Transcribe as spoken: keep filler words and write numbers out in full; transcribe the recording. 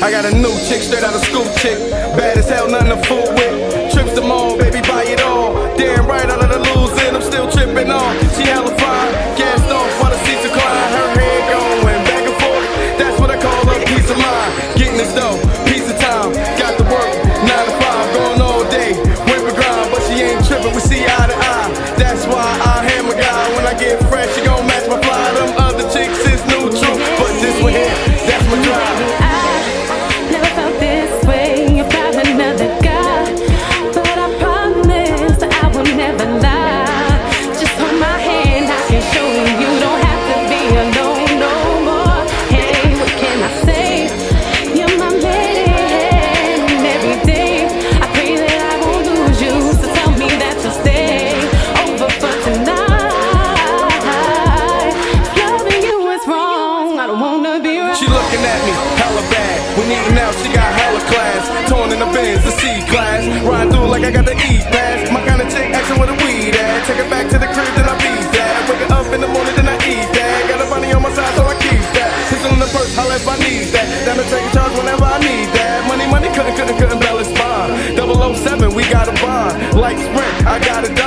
I got a new chick, straight out of school chick. Bad as hell, nothing to fool with. Trips to mall, baby, buy it all. Damn right, out of the losing, I'm still tripping on. She hella fine, gassed off while the seats recline. Her head going back and forth, that's what I call a peace of mind. Getting this dough, piece of time. Got to work, nine to five, going all day. Whip and grind, but she ain't tripping, we see eye to eye. That's why I hammer guy. When I get fresh, she gon' match my fly. Them other chicks is neutral, but this one here, that's my drive. I never felt this way about another guy, but I promise that I will never lie. Just hold my hand, I can show you you don't have to be alone no more. Hey, what can I say? You're my lady, and every day I pray that I won't lose you. So tell me that you'll stay over for tonight. If loving you is wrong, I don't wanna be right. She looking at me, hella bad. When eating out, she got hella class. Torn in the Benz, the C-class. Riding through like I got the E-pass. My kind of chick asking where the weed at. Take it back to the crib, then I beat that. Wake up in the morning, then I eat that. Got a money on my side, so I keep that. Pistol in the purse, holla if I need that. Down to take charge whenever I need that. Money, money, couldn't, couldn't, couldn't balance bond. double oh seven, we got a bond. Like Sprint, I got a